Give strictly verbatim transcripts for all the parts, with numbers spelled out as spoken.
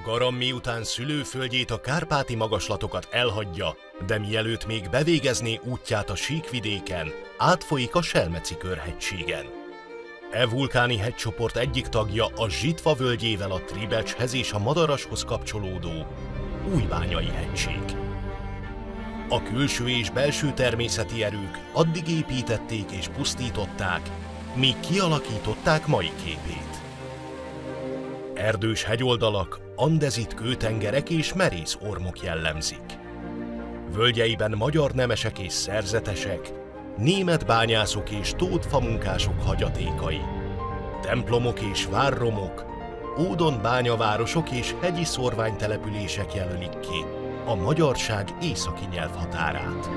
garam miután szülőföldjét, a kárpáti magaslatokat elhagyja, de mielőtt még bevégezné útját a síkvidéken, átfolyik a Selmeci-körhegységen. E vulkáni hegycsoport egyik tagja a Zsitva völgyével a Tribecshez és a Madarashoz kapcsolódó Újbányai hegység. A külső és belső természeti erők addig építették és pusztították, míg kialakították mai képét. Erdős hegyoldalak, andezit kőtengerek és merész ormok jellemzik. Völgyeiben magyar nemesek és szerzetesek, német bányászok és tótfamunkások hagyatékai, templomok és várromok, ódon bányavárosok és hegyi szórványtelepülések jelölik ki a magyarság északi nyelvhatárát.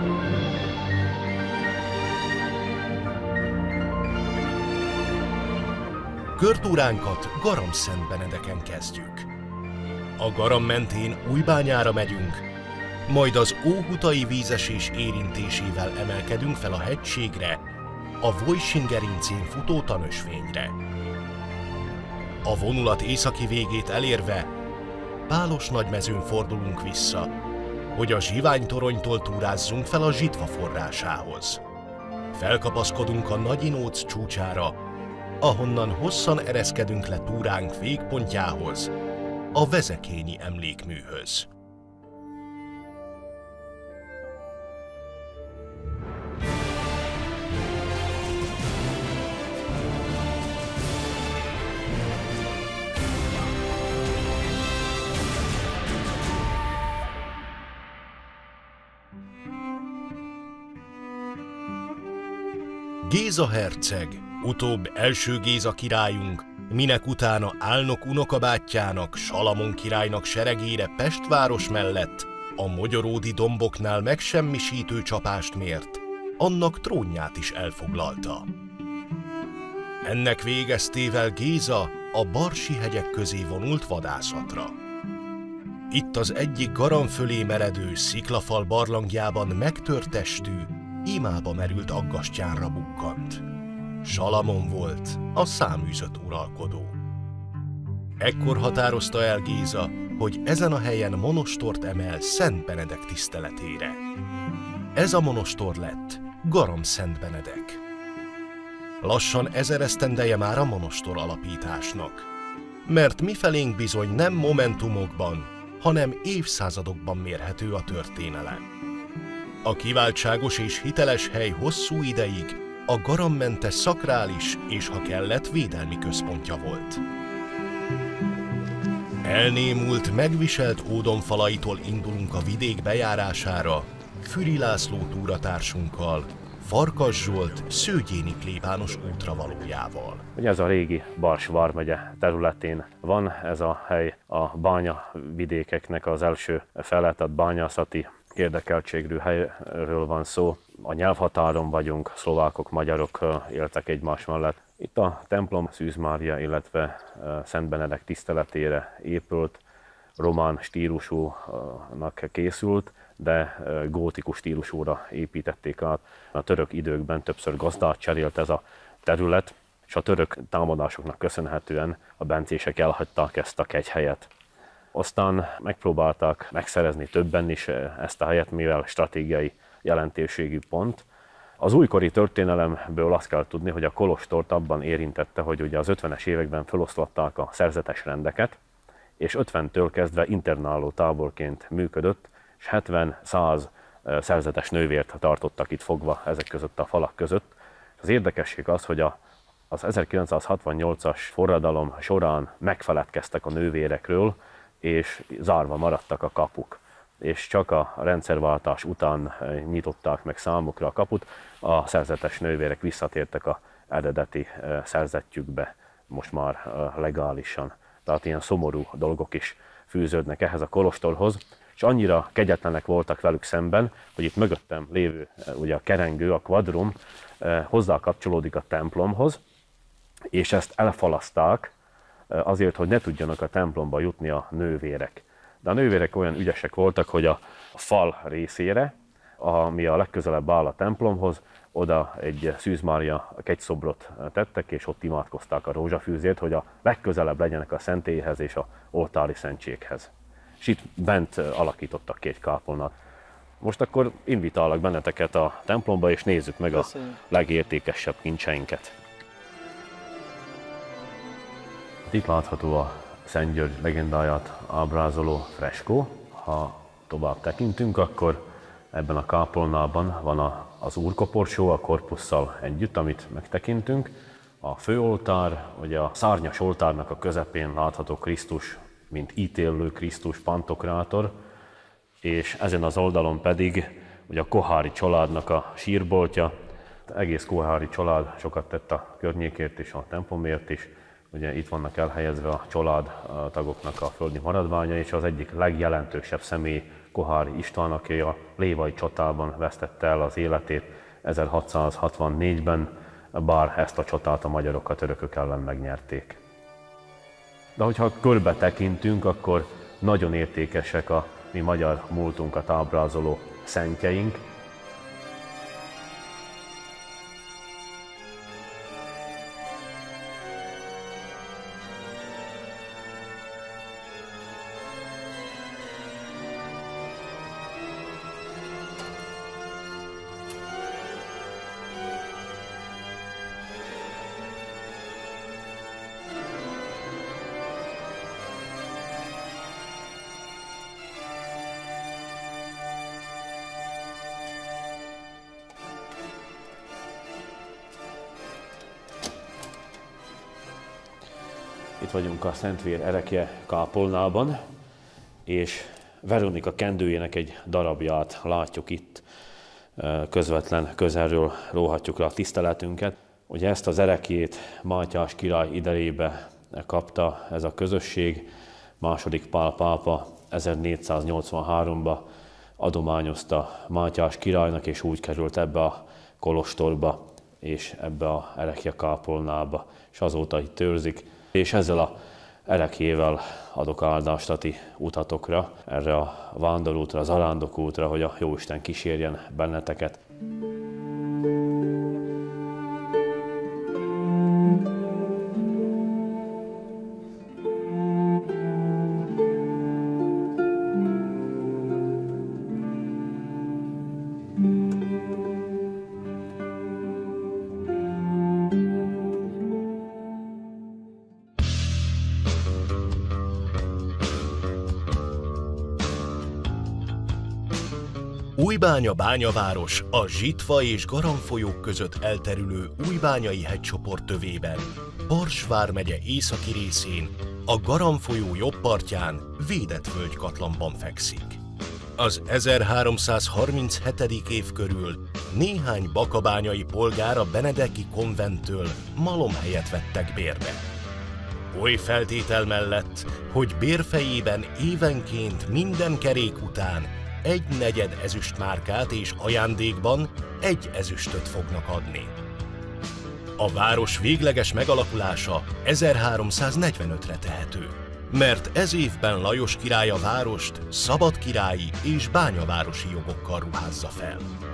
Körtúránkat Garamszentbenedeken kezdjük. A Garam mentén Újbányára megyünk, majd az óhutai vízesés érintésével emelkedünk fel a hegységre, a Vojsin-gerincén futó tanösvényre. A vonulat északi végét elérve Pálos-Nagymezőn fordulunk vissza, hogy a Zsiványtoronytól túrázzunk fel a Zsitva forrásához. Felkapaszkodunk a Nagyinóc csúcsára, ahonnan hosszan ereszkedünk le túránk végpontjához, a Vezekényi emlékműhöz. Géza herceg, utóbb első Géza királyunk, minek utána Álnok unokabátyjának, Salamon királynak seregére Pest város mellett a mogyoródi domboknál megsemmisítő csapást mért, annak trónját is elfoglalta. Ennek végeztével Géza a Barsi hegyek közé vonult vadászatra. Itt az egyik Garam fölé meredő sziklafal barlangjában megtört testű, imába merült aggastyánra bukkant. Salamon volt a száműzött uralkodó. Ekkor határozta el Géza, hogy ezen a helyen monostort emel Szent Benedek tiszteletére. Ez a monostor lett Garamszentbenedek. Lassan ezer esztendeje már a monostor alapításnak, mert mifelénk bizony nem momentumokban, hanem évszázadokban mérhető a történelem. A kiváltságos és hiteles hely hosszú ideig a garammentes szakrális és, ha kellett, védelmi központja volt. Elnémult, megviselt ódonfalaitól indulunk a vidék bejárására, Füri László túratársunkkal, Farkas Zsolt szőgyéni plébános útravalójával. Ugye ez a régi Bars vármegye területén van ez a hely, a bányavidékeknek az első feleltett bányászati érdekeltségű helyről van szó. A nyelvhatáron vagyunk, szlovákok, magyarok éltek egymás mellett. Itt a templom Szűz Mária, illetve Szent Benedek tiszteletére épült, román stílusúnak készült, de gótikus stílusúra építették át. A török időkben többször gazdát cserélt ez a terület, és a török támadásoknak köszönhetően a bencések elhagyták ezt a kegyhelyet. Aztán megpróbálták megszerezni többen is ezt a helyet, mivel stratégiai jelentőségű pont. Az újkori történelemből azt kell tudni, hogy a kolostort abban érintette, hogy ugye az ötvenes években feloszlatták a szerzetes rendeket, és ötventől kezdve internáló táborként működött, és hetven-száz szerzetes nővért tartottak itt fogva ezek között a falak között. Az érdekesség az, hogy a, az ezerkilencszázhatvannyolcas forradalom során megfeledkeztek a nővérekről, és zárva maradtak a kapuk. És csak a rendszerváltás után nyitották meg számukra a kaput, a szerzetes nővérek visszatértek az eredeti szerzetjükbe, most már legálisan. Tehát ilyen szomorú dolgok is fűződnek ehhez a kolostorhoz, és annyira kegyetlenek voltak velük szemben, hogy itt mögöttem lévő ugye a kerengő, a kvadrum hozzá kapcsolódik a templomhoz, és ezt elfalaszták azért, hogy ne tudjanak a templomba jutni a nővérek. De a nővérek olyan ügyesek voltak, hogy a fal részére ami a legközelebb áll a templomhoz, oda egy Szűz Mária kegyszobrot tettek, és ott imádkozták a rózsafűzért, hogy a legközelebb legyenek a szentélyhez és a oltári szentséghez. És itt bent alakítottak ki egy kápolnát. Most akkor invitálok benneteket a templomba, és nézzük meg Köszönjük. a legértékesebb kincseinket. Itt látható a Szent György legendáját ábrázoló freskó. Ha tovább tekintünk, akkor ebben a kápolnában van a, az úrkoporsó a korpusszal együtt, amit megtekintünk. A főoltár, vagy a szárnyas oltárnak a közepén látható Krisztus, mint ítélő Krisztus, pantokrátor, és ezen az oldalon pedig ugye a Koháry családnak a sírboltja. Az egész Koháry család sokat tett a környékért és a templomért is. Ugye itt vannak elhelyezve a családtagoknak a földi maradványai, és az egyik legjelentősebb személy Koháry István, aki a lévai csatában vesztette el az életét ezerhatszázhatvannégyben, bár ezt a csatát a magyarok a törökök ellen megnyerték. De hogyha körbe tekintünk, akkor nagyon értékesek a mi magyar múltunkat ábrázoló szentjeink. Itt vagyunk a Szentvér erekje kápolnában, és Veronika kendőjének egy darabját látjuk itt, közvetlen közelről róhatjuk rá a tiszteletünket. Ugye ezt az erekjét Mátyás király idejébe kapta ez a közösség, második Pál pápa ezernégyszáznyolcvanháromban adományozta Mátyás királynak, és úgy került ebbe a kolostorba, és ebbe a erekje kápolnába, és azóta itt őrzik. És ezzel a erekjével adok áldást a ti utatokra, erre a vándorútra, az arándokútra, hogy a Jóisten kísérjen benneteket. Újbánya bányaváros a Zsitva és Garam folyók között elterülő Újbányai hegycsoport tövében, Bars vármegye északi részén, a Garam folyó jobb partján védett völgykatlanban fekszik. Az ezerháromszázharminchetedik év körül néhány bakabányai polgár a benedeki konventtől malomhelyet vettek bérbe. Oly feltétel mellett, hogy bérfejében évenként minden kerék után egy negyed ezüstmárkát és ajándékban egy ezüstöt fognak adni. A város végleges megalakulása ezerháromszáznegyvenötre tehető, mert ez évben Lajos király a várost szabadkirályi és bányavárosi jogokkal ruházza fel.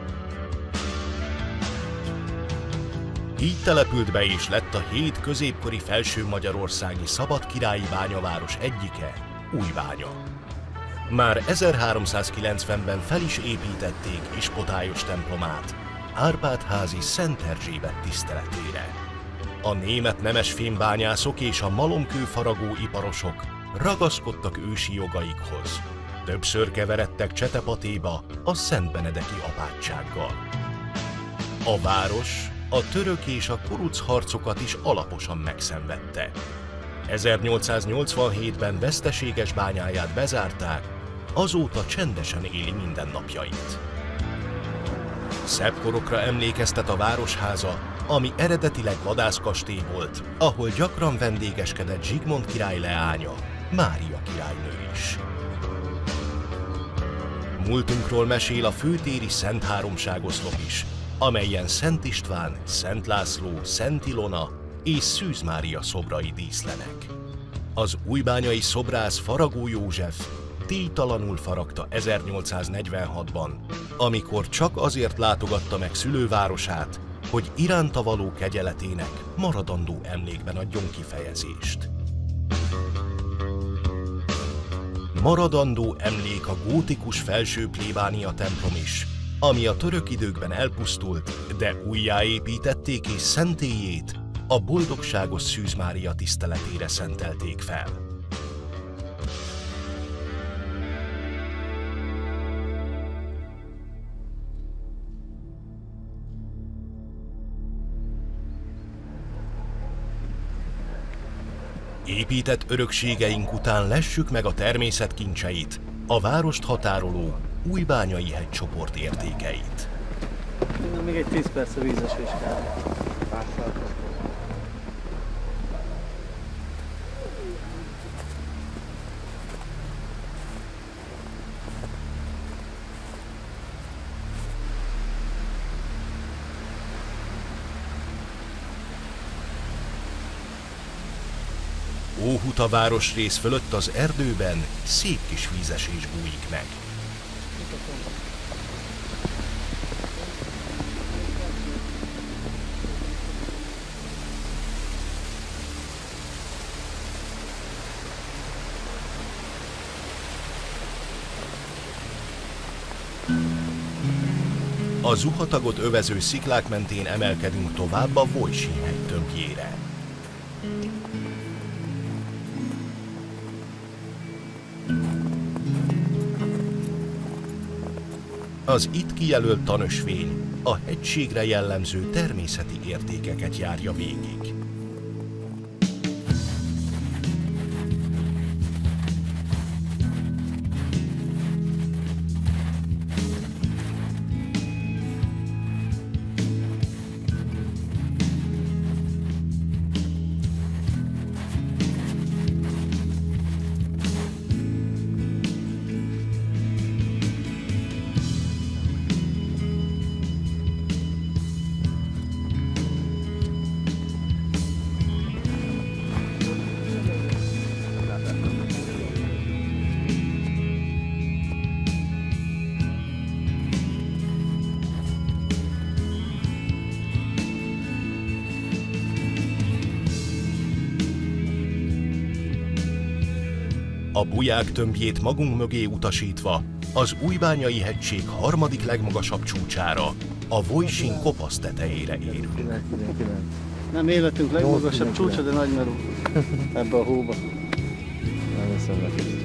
Így települt be és lett a hét középkori felső-magyarországi szabadkirályi bányaváros egyike, Újbánya. Már ezerháromszázkilencvenben fel is építették Ispotályos templomát, Árpád-házi Szent Erzsébet tiszteletére. A német nemes fémbányászok és a malomkőfaragó iparosok ragaszkodtak ősi jogaikhoz. Többször keveredtek Csetepatéba a Szentbenedeki apátsággal. A város a török és a kuruc harcokat is alaposan megszenvedte. ezernyolcszáznyolcvanhétben veszteséges bányáját bezárták, azóta csendesen éli mindennapjait. Szebb korokra emlékeztet a városháza, ami eredetileg vadászkastély volt, ahol gyakran vendégeskedett Zsigmond király leánya, Mária királynő is. Múltunkról mesél a főtéri Szent Háromságoszlop is, amelyen Szent István, Szent László, Szent Ilona és Szűz Mária szobrai díszlenek. Az újbányai szobrász Faragó József díjtalanul faragta ezernyolcszáznegyvenhatban, amikor csak azért látogatta meg szülővárosát, hogy iránta való kegyeletének maradandó emlékben adjon kifejezést. Maradandó emlék a gótikus felső plébánia templom is, ami a török időkben elpusztult, de újjáépítették és szentélyét a boldogságos Szűz Mária tiszteletére szentelték fel. Épített örökségeink után lessük meg a természet kincseit, a várost határoló Újbányai hegycsoport értékeit. Még egy tíz perc a vízesés kell. Óhuta városrész fölött az erdőben szép kis vízesés bújik meg. A zuhatagot övező sziklák mentén emelkedünk tovább a Vojsin-hegy tömbjére. Az itt kijelölt tanösvény a hegységre jellemző természeti értékeket járja végig. A Buják tömbjét magunk mögé utasítva, az Újbányai hegység harmadik legmagasabb csúcsára, a Vojsin kopasz tetejére érünk. Nem életünk legmagasabb csúcsa, de nagy merú ebbe a hóba. Nem hiszem neki.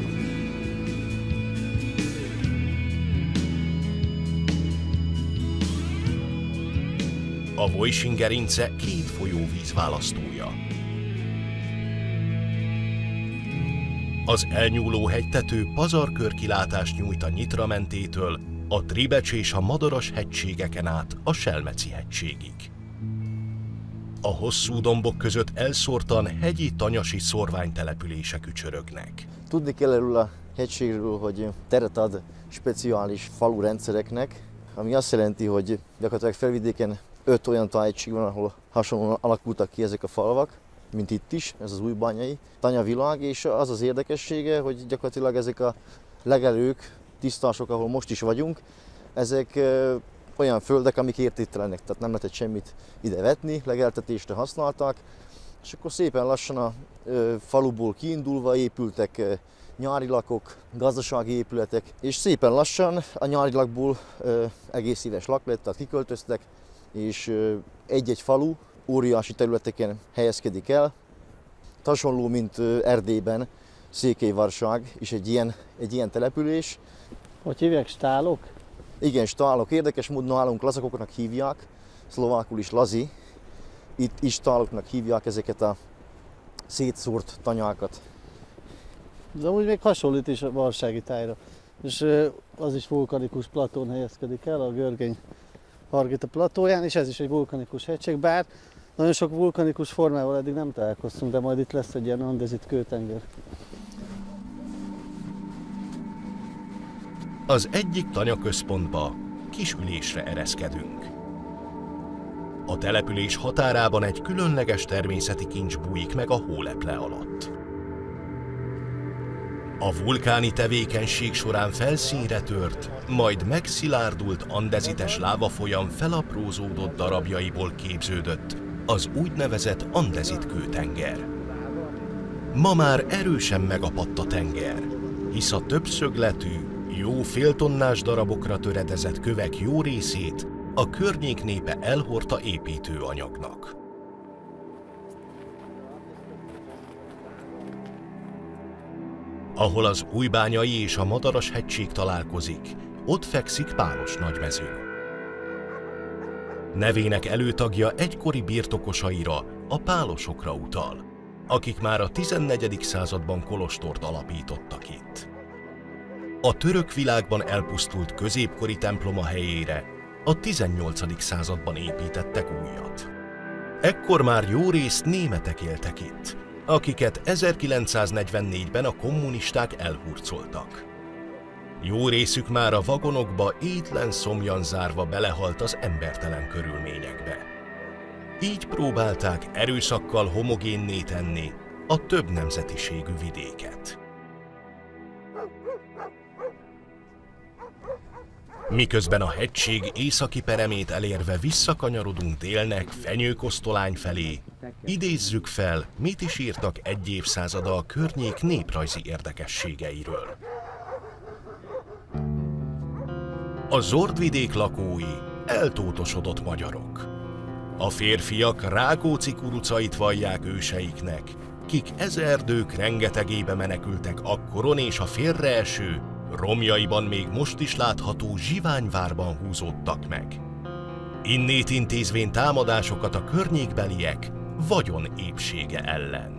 A Vojsin gerince két folyóvíz választója. Az elnyúló hegytető pazarkörkilátást nyújt a Nyitra mentétől, a Tribecs és a Madaras hegységeken át a Selmeci hegységig. A hosszú dombok között elszórtan hegyi tanyasi szórványtelepülések ücsörögnek. Tudni kell erről a hegységről, hogy teret ad speciális falurendszereknek, ami azt jelenti, hogy gyakorlatilag felvidéken öt olyan tájegység van, ahol hasonlóan alakultak ki ezek a falvak, mint itt is, ez az újbányai tanyavilág, és az az érdekessége, hogy gyakorlatilag ezek a legelők, tisztások, ahol most is vagyunk, ezek ö, olyan földek, amik értéktelenek, tehát nem lehetett semmit ide vetni, legeltetésre használták, és akkor szépen lassan a ö, faluból kiindulva épültek ö, nyári lakok, gazdasági épületek, és szépen lassan a nyári lakból ö, egész éves lak lett, tehát kiköltöztek, és ö, egy-egy falu óriási területeken helyezkedik el. Hasonló, mint Erdélyben, Székelyvarság is egy ilyen, egy ilyen település. Hogy hívják, stálok? Igen, stálok. Érdekes módon nálunk lazakoknak hívják, szlovákul is lazi. Itt is stáloknak hívják ezeket a szétszórt tanyákat. De úgy még hasonlít is a varsági tájra. És az is vulkanikus platón helyezkedik el, a Görgény Hargita platóján, és ez is egy vulkanikus hegység, bár nagyon sok vulkanikus formával eddig nem találkoztunk, de majd itt lesz egy ilyen andezit kőtenger. Az egyik tanyaközpontba kisülésre ereszkedünk. A település határában egy különleges természeti kincs bújik meg a hóleple alatt. A vulkáni tevékenység során felszínre tört, majd megszilárdult andezites lávafolyam felaprózódott darabjaiból képződött az úgynevezett andezit kőtenger. Ma már erősen megapadt a tenger, hisz a többszögletű, jó féltonnás darabokra töredezett kövek jó részét a környék népe elhordta építőanyagnak. Ahol az Újbányai és a Madaras-hegység találkozik, ott fekszik Pálos nagymező. Nevének előtagja egykori birtokosaira, a pálosokra utal, akik már a tizennegyedik században kolostort alapítottak itt. A török világban elpusztult középkori temploma helyére a tizennyolcadik században építettek újat. Ekkor már jó részt németek éltek itt, akiket ezerkilencszáznegyvennégyben a kommunisták elhurcoltak. Jó részük már a vagonokba étlen szomjan zárva belehalt az embertelen körülményekbe. Így próbálták erőszakkal homogénné tenni a több nemzetiségű vidéket. Miközben a hegység északi peremét elérve visszakanyarodunk délnek Fenyőkosztolány felé, idézzük fel, mit is írtak egy évszázada a környék néprajzi érdekességeiről. A Zordvidék lakói eltótosodott magyarok. A férfiak Rákóczi kurucait vallják őseiknek, kik ezerdők rengetegébe menekültek akkoron és a félreeső, romjaiban még most is látható Zsiványvárban húzódtak meg. Innét intézvén támadásokat a környékbeliek vagyon épsége ellen.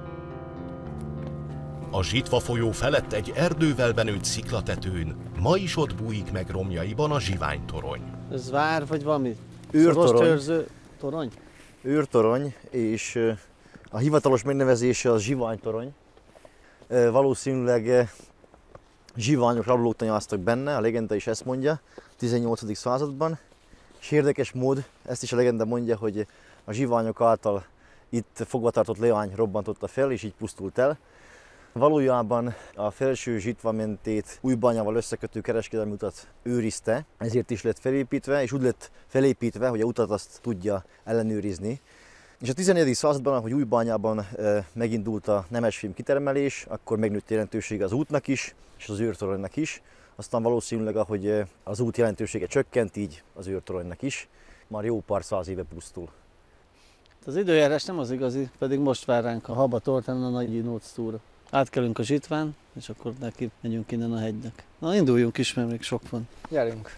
A Zsitva folyó felett egy erdővel benőtt sziklatetőn ma is ott bújik meg romjaiban a Zsiványtorony. Ez vár, vagy valami? Őrtorony. Őrző torony? Őrtorony, és a hivatalos megnevezése az Zsiványtorony. Valószínűleg zsiványok rablók tanyáztak benne, a legenda is ezt mondja, a tizennyolcadik században. És érdekes mód, ezt is a legenda mondja, hogy a zsiványok által itt fogvatartott leány robbantotta fel, és így pusztult el. Valójában a felső Zsitva mentét Újbányával összekötő kereskedelmi utat őrizte, ezért is lett felépítve, és úgy lett felépítve, hogy a utat azt tudja ellenőrizni. És a tizennegyedik században, ahogy Újbányában e, megindult a nemesfém kitermelés, akkor megnőtt jelentősége az útnak is, és az őrtoronynak is. Aztán valószínűleg, ahogy az út jelentősége csökkent, így az őrtoronynak is. Már jó pár száz éve pusztul. Az időjárás nem az igazi, pedig most vár ránk a Habatortán a Nagy Inóc túra. Átkelünk a Zsitván, és akkor neki megyünk innen a hegynek. Na, induljunk is, mert még sok van. Gyerünk!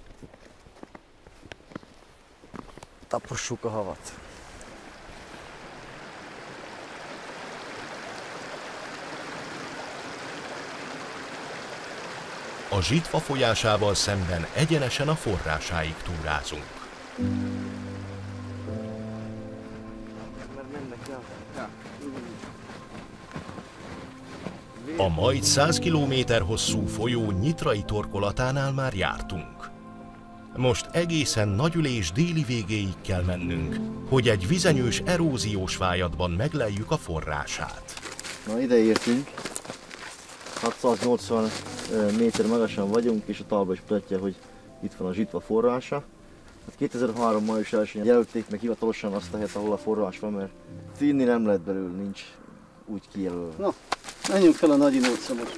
Tapossuk a havat! A Zsitva folyásával szemben egyenesen a forrásáig túrázunk. A majd száz kilométer hosszú folyó nyitrai torkolatánál már jártunk. Most egészen Nagyülés déli végéig kell mennünk, hogy egy vizenyős eróziós vályadban megleljük a forrását. Na, ide értünk. hatszáznyolcvan méter magasan vagyunk, és a talba is mutatja, hogy itt van a Zsitva forrása. Hát kétezer-három május elsején jelölték meg hivatalosan azt a helyet, ahol a forrás van, mert inni nem lehet belőle, nincs úgy kijelölve. Na, menjünk fel a Nagy Inócra most.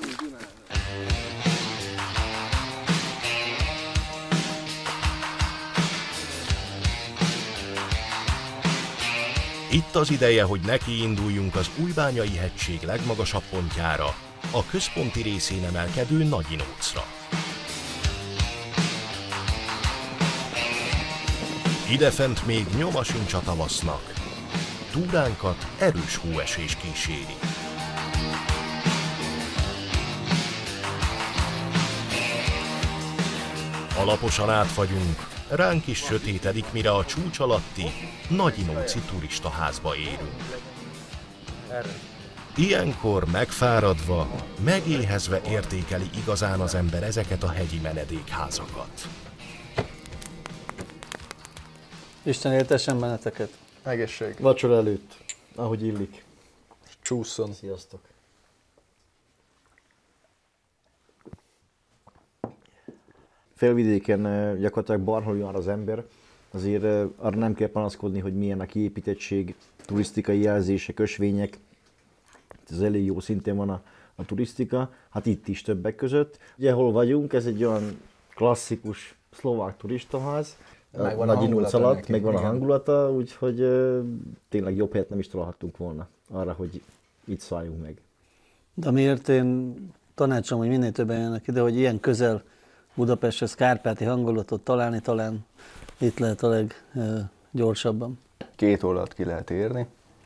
Itt az ideje, hogy nekiinduljunk az Újbányai hegység legmagasabb pontjára, a központi részén emelkedő Nagy Inócra. Idefent még nyoma sincs a tavasznak. Túránkat erős hóesés kíséri. Alaposan átfagyunk, ránk is sötétedik, mire a csúcs alatti Nagyinóci turistaházba érünk. Ilyenkor megfáradva, megéhezve értékeli igazán az ember ezeket a hegyi menedékházakat. Isten éltessen benneteket! Egészség. Vacsora előtt, ahogy illik. Csúszson. Sziasztok! felvidéken gyakorlatilag bárhol jár az ember, azért arra nem kell panaszkodni, hogy milyen a kiépítettség, turisztikai jelzések, ösvények. Ez elég jó szinten van a, a turisztika, hát itt is többek között. Ugye hol vagyunk, ez egy olyan klasszikus szlovák turistaház, Megvan Nagy Inóc alatt, neki, megvan igen. a hangulata, úgyhogy uh, tényleg jobb helyet nem is találhattunk volna arra, hogy itt szálljunk meg. De miért én tanácsom, hogy minél többen jönnek ide, hogy ilyen közel Budapesthez kárpáti hangulatot találni, talán itt lehet a leggyorsabban. Két órát ki lehet érni,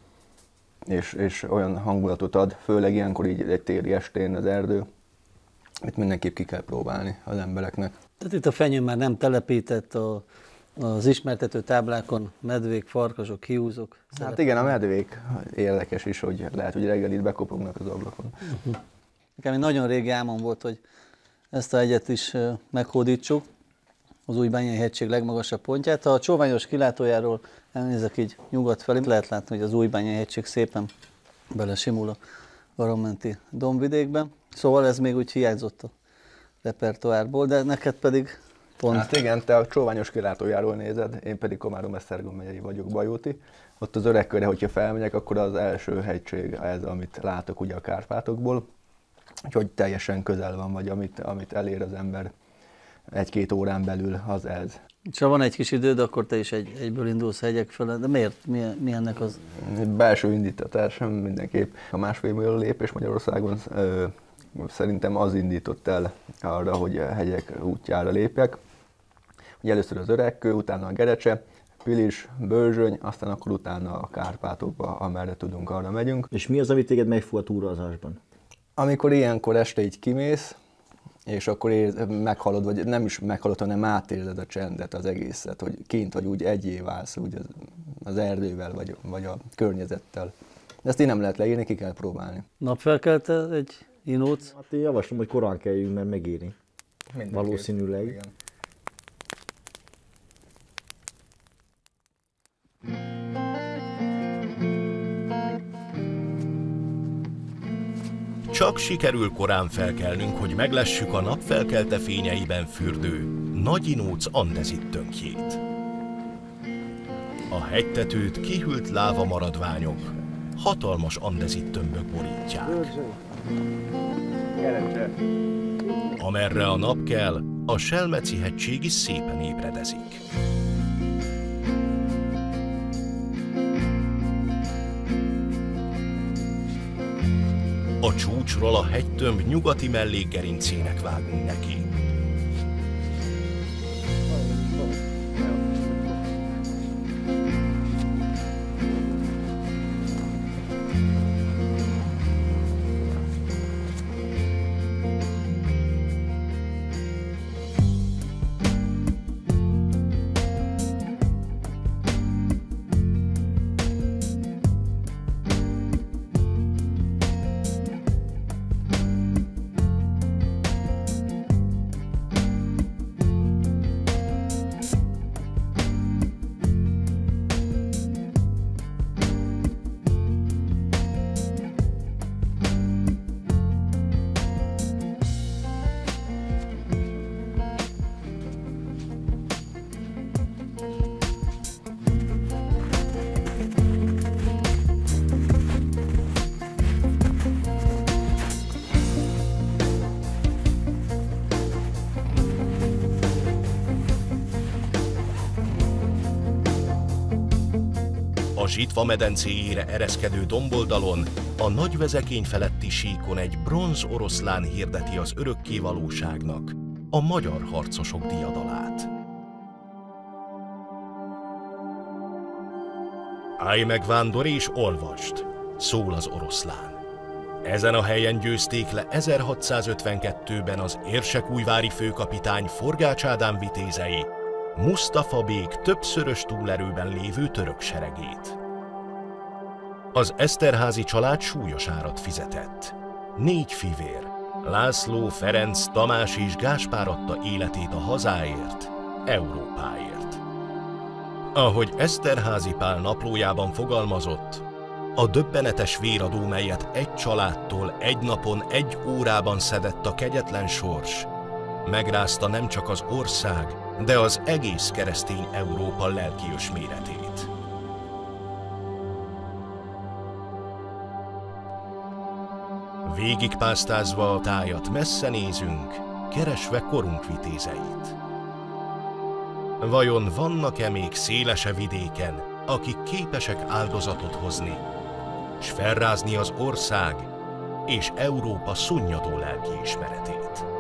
és, és olyan hangulatot ad, főleg ilyenkor így egy téli estén az erdő, itt mindenképp ki kell próbálni az embereknek. Tehát itt a fenyő már nem telepített, a, az ismertető táblákon medvék, farkasok, hiúzok. Hát igen, a medvék érdekes is, hogy lehet, hogy reggel itt bekopognak az ablakon. Uh-huh. Nekem egy nagyon régi álmom volt, hogy ezt a hegyet is meghódítsuk, az Újbányai-hegység legmagasabb pontját. Ha a Csóványos kilátójáról elnézek így nyugat felé, lehet látni, hogy az Újbányai-hegység szépen belesimul a Garamenti dombvidékbe. Szóval ez még úgy hiányzott a repertoárból, de neked pedig pont... Hát igen, te a Csóványos kilátójáról nézed, én pedig Komárom-Esztergom megyei vagyok, Bajóti. Ott az Öregkörre, hogyha felmegyek, akkor az első hegység ez, amit látok ugye a Kárpátokból. Úgyhogy teljesen közel van, vagy amit, amit elér az ember egy-két órán belül, az ez. És ha van egy kis időd, akkor te is egy, egyből indulsz hegyek fele, de miért? Mi, mi ennek az? Belső indítatás mindenképp. A másfél millió lépés Magyarországon ö, szerintem az indított el arra, hogy a hegyek útjára lépjek. Ugye először az Öregkő, utána a Gerecse, Pilis, Börzsöny, aztán akkor utána a Kárpátokba, amerre tudunk, arra megyünk. És mi az, ami téged megfog a túrázásban? Amikor ilyenkor este így kimész, és akkor ér, meghalod, vagy nem is meghalod, hanem átérzed a csendet, az egészet, hogy kint vagy úgy egyé válsz úgy az, az erdővel, vagy, vagy a környezettel. De ezt így nem lehet leírni, ki kell próbálni. Napfelkelte egy Inóc? Hát én javaslom, hogy korán kelljünk, mert megéri. Mindenképp. Valószínűleg. Igen. Csak sikerül korán felkelnünk, hogy meglessük a napfelkelte fényeiben fürdő Nagy Inóc andezit tönkjét. A hegytetőt kihűlt láva maradványok, hatalmas andezit tömbök borítják. Amerre a nap kell, a Selmeci hegység is szépen ébredezik. A csúcsról a hegytömb nyugati mellékgerincének vágunk neki. A Zsitva medencéjére ereszkedő domboldalon, a nagy vezekény feletti síkon egy bronz oroszlán hirdeti az örökké valóságnak a magyar harcosok diadalát. Állj meg, vándor, és olvasd, szól az oroszlán. Ezen a helyen győzték le ezerhatszázötvenkettőben az érsekújvári főkapitány Forgács Ádám vitézei Musztafa bék többszörös túlerőben lévő török seregét. Az Eszterházy család súlyos árat fizetett. Négy fivér, László, Ferenc, Tamás és Gáspár adta életét a hazáért, Európáért. Ahogy Eszterházy Pál naplójában fogalmazott, a döbbenetes véradó, melyet egy családtól egy napon, egy órában szedett a kegyetlen sors, megrázta nem csak az ország, de az egész keresztény Európa lelki ösméretét. Végigpásztázva a tájat messze nézünk, keresve korunk vitézeit. Vajon vannak-e még szélese vidéken, akik képesek áldozatot hozni, s felrázni az ország és Európa szunnyadó lelkiismeretét?